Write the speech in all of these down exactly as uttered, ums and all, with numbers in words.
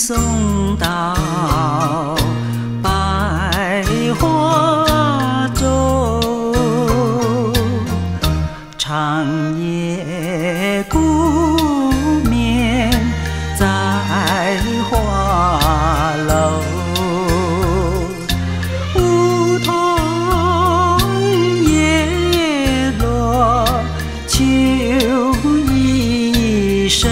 送到百花洲，长夜顾眠在花楼，梧桐叶落秋意深，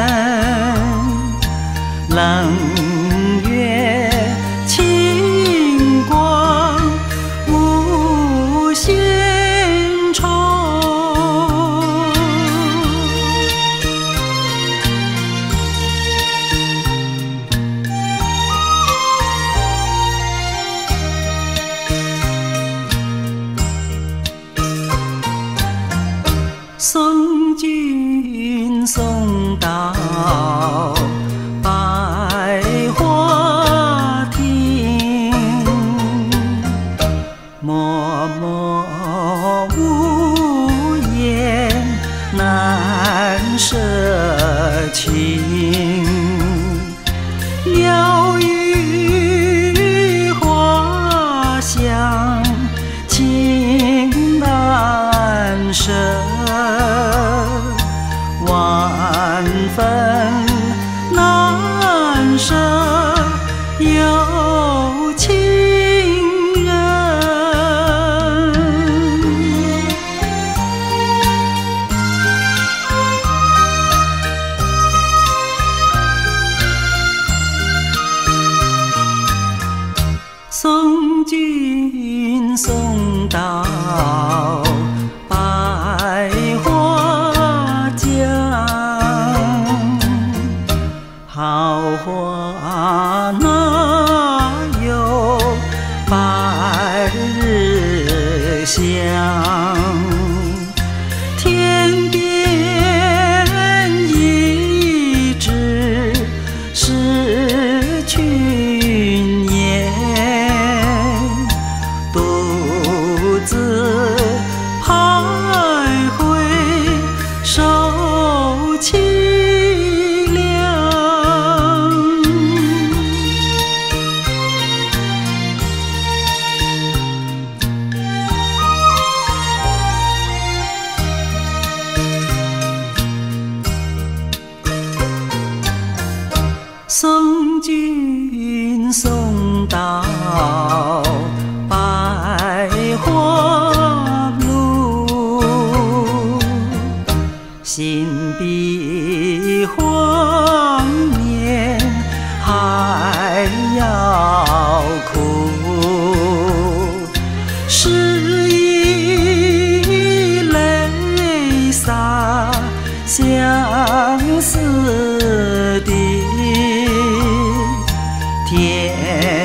冷月清光无限愁。送君送到百花亭，脉脉无言难舍情，鸟语花香情难舍，万分难舍有情人。送君送到百花江，好花哪有百日香？天边一枝是群雁，独自徘徊受凄凉。送君送到百花路，心比黄绵还要苦，是以泪洒相思的天